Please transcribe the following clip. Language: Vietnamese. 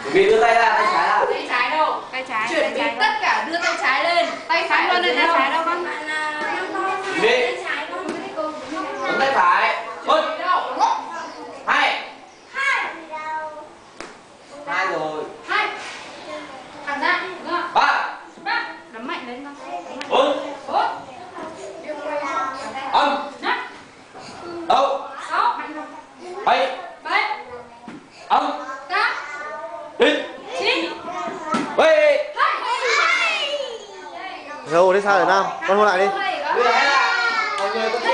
Vì đưa tay ra, tay trái ra. Tay trái đâu? Tay trái. Chuẩn bị tất cả đưa tay trái lên. Tay phải luôn lên tay trái đâu con? Đi. Ấn tay phải. Một. Hai. Hai rồi. Hai. Thẳng ra. Ba. Đấm mạnh lên con. Bốn. Bốn. Âm. Đâu. Sáu. Bảy. Bảy. Âm. Tám. Chín. Chín. Bảy. Rồi, thế sao rồi Nam? Con hôn lại đi. Đưa lại. Mọi người có